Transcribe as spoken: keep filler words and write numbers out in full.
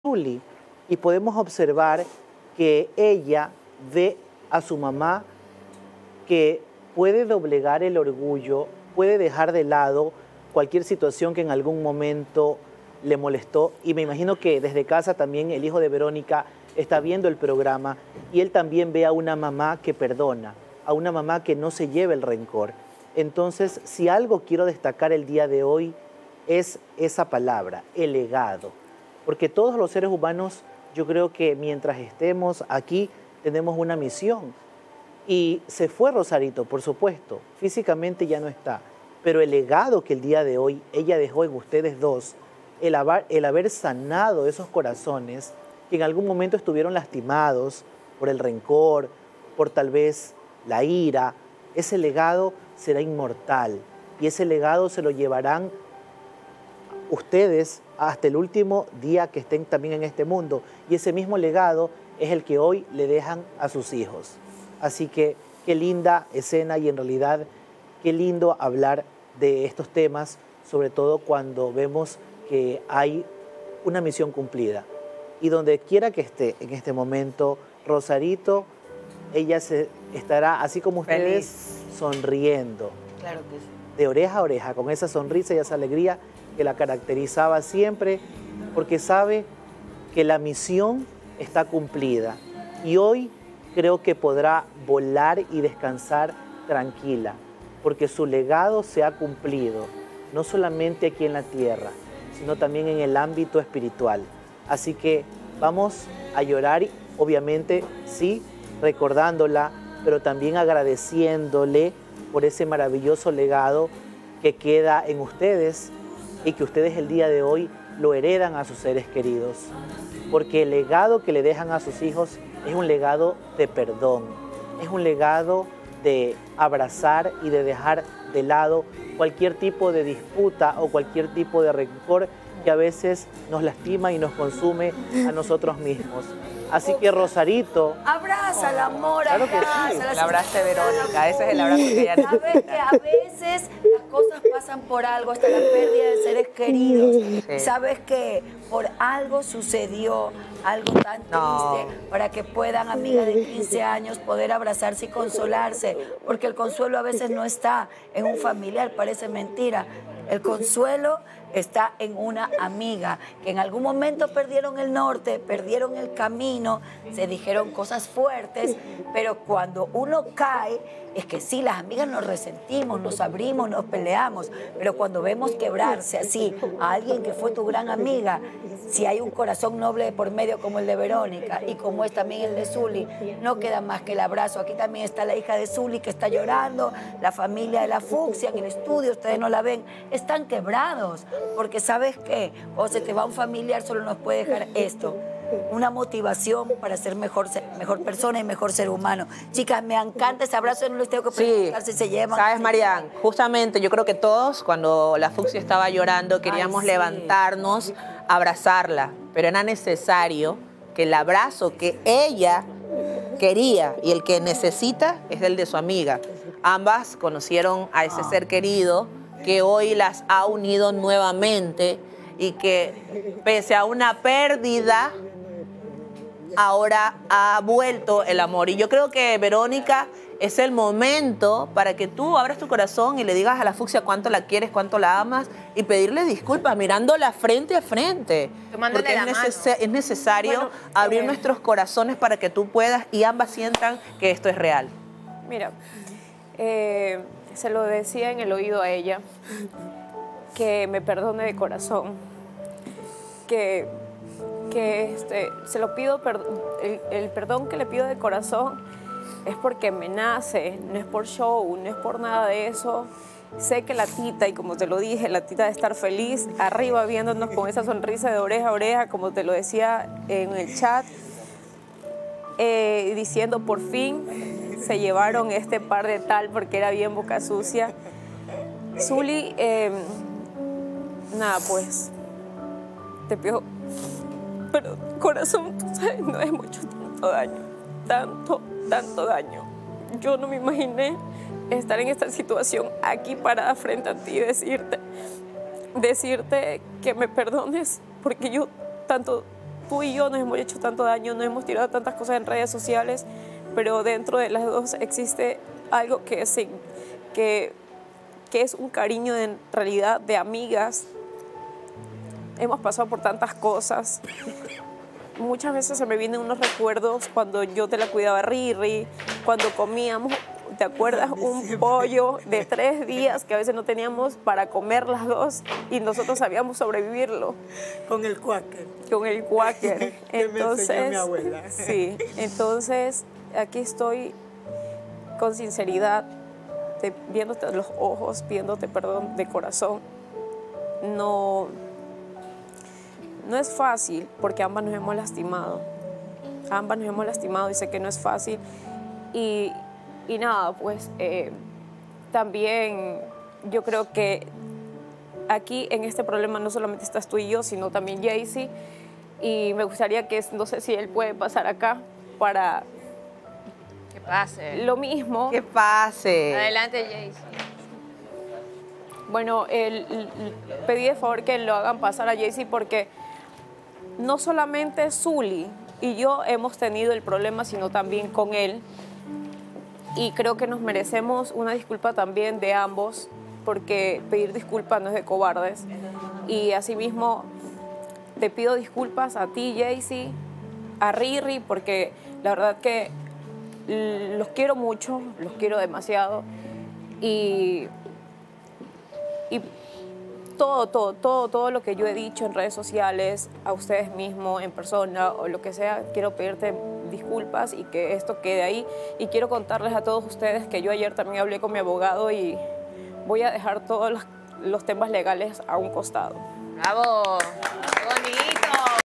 Zuli, y podemos observar que ella ve a su mamá que puede doblegar el orgullo, puede dejar de lado cualquier situación que en algún momento le molestó, y me imagino que desde casa también el hijo de Verónica está viendo el programa y él también ve a una mamá que perdona, a una mamá que no se lleva el rencor. Entonces, si algo quiero destacar el día de hoy es esa palabra, el legado, porque todos los seres humanos, yo creo que mientras estemos aquí tenemos una misión. Y se fue Rosarito, por supuesto, físicamente ya no está, pero el legado que el día de hoy ella dejó en ustedes dos, el haber, el haber sanado esos corazones que en algún momento estuvieron lastimados por el rencor, por tal vez la ira, ese legado será inmortal y ese legado se lo llevarán ustedes hasta el último día que estén también en este mundo, y ese mismo legado es el que hoy le dejan a sus hijos. Así que qué linda escena, y en realidad qué lindo hablar de estos temas, sobre todo cuando vemos que hay una misión cumplida. Y donde quiera que esté en este momento Rosarito, ella se estará, así como ustedes, feliz, sonriendo. Claro que sí. De oreja a oreja, con esa sonrisa y esa alegría que la caracterizaba siempre, porque sabe que la misión está cumplida. Y hoy creo que podrá volar y descansar tranquila, porque su legado se ha cumplido, no solamente aquí en la tierra, sino también en el ámbito espiritual. Así que vamos a llorar, obviamente, sí, recordándola, pero también agradeciéndole por ese maravilloso legado que queda en ustedes y que ustedes el día de hoy lo heredan a sus seres queridos. Porque el legado que le dejan a sus hijos es un legado de perdón, es un legado de abrazar y de dejar de lado cualquier tipo de disputa o cualquier tipo de rencor que a veces nos lastima y nos consume a nosotros mismos. Así que Rosarito... Abraza al amor, claro abraza. Que sí. El abrazo de Verónica, ese es el abrazo que ella necesita. Sabes que a veces las cosas pasan por algo, hasta la pérdida de seres queridos. Sí. Sabes que por algo sucedió, algo tan triste, no. para que puedan, amigas de quince años, poder abrazarse y consolarse. Porque el consuelo a veces no está en un familiar, parece mentira. El consuelo está en una amiga, que en algún momento perdieron el norte, perdieron el camino, se dijeron cosas fuertes, pero cuando uno cae, es que sí, las amigas nos resentimos, nos abrimos, nos peleamos, pero cuando vemos quebrarse así a alguien que fue tu gran amiga, si hay un corazón noble de por medio como el de Verónica y como es también el de Zuli, no queda más que el abrazo. Aquí también está la hija de Zuli que está llorando, la familia de la Fucsia en el estudio, ustedes no la ven, están quebrados, porque ¿sabes qué? O se te va un familiar, solo nos puede dejar esto, una motivación para ser mejor, mejor persona y mejor ser humano. Chicas, me encanta ese abrazo, no les tengo que preguntar sí, si se llevan. Sabes, Marian, justamente yo creo que todos, cuando la Fucsia estaba llorando, queríamos Ay, sí. levantarnos, abrazarla, pero era necesario que el abrazo que ella quería y el que necesita es el de su amiga. Ambas conocieron a ese ah. ser querido que hoy las ha unido nuevamente y que pese a una pérdida, ahora ha vuelto el amor. Y yo creo que, Verónica, es el momento para que tú abras tu corazón y le digas a la Fucsia cuánto la quieres, cuánto la amas, y pedirle disculpas mirándola frente a frente. Porque es, neces es necesario bueno, abrir eh, nuestros corazones para que tú puedas y ambas sientan que esto es real. Mira, eh, se lo decía en el oído a ella, que me perdone de corazón, que... que este, se lo pido, el, el perdón que le pido de corazón es porque me nace, no es por show, no es por nada de eso. Sé que la tita, y como te lo dije, la tita de estar feliz, arriba viéndonos con esa sonrisa de oreja a oreja, como te lo decía en el chat, eh, diciendo por fin se llevaron este par de tal porque era bien boca sucia. Zuli, eh, nada pues, te pido... Pero corazón, tú sabes, no es mucho, tanto daño, tanto, tanto daño. Yo no me imaginé estar en esta situación aquí parada frente a ti y decirte, decirte que me perdones, porque yo tanto tú y yo nos hemos hecho tanto daño, nos hemos tirado tantas cosas en redes sociales, pero dentro de las dos existe algo que es, que, que es un cariño en realidad de amigas. Hemos pasado por tantas cosas. Muchas veces se me vienen unos recuerdos cuando yo te la cuidaba a Riri, cuando comíamos, ¿te acuerdas? Un pollo de tres días que a veces no teníamos para comer las dos y nosotros sabíamos sobrevivirlo. Con el Quaker. Con el Quaker. Que Entonces, me enseñó mi abuela. Sí, entonces aquí estoy con sinceridad, te, viéndote a los ojos, pidiéndote perdón de corazón. No... No es fácil porque ambas nos hemos lastimado. Ambas nos hemos lastimado y sé que no es fácil. Y, y nada, pues eh, también yo creo que aquí en este problema no solamente estás tú y yo, sino también Jaycee. Y me gustaría que, no sé si él puede pasar acá para... Que pase. Lo mismo. Que pase. Adelante, Jaycee. Bueno, el, el, pedí de favor que lo hagan pasar a Jaycee porque no solamente Zuli y yo hemos tenido el problema, sino también con él. Y creo que nos merecemos una disculpa también de ambos, porque pedir disculpas no es de cobardes. Y asimismo, te pido disculpas a ti, Jaycee, a Riri, porque la verdad que los quiero mucho, los quiero demasiado. Y... Y todo, todo, todo, todo lo que yo he dicho en redes sociales, a ustedes mismos, en persona o lo que sea, quiero pedirte disculpas y que esto quede ahí. Y quiero contarles a todos ustedes que yo ayer también hablé con mi abogado y voy a dejar todos los, los temas legales a un costado. ¡Bravo! ¡Qué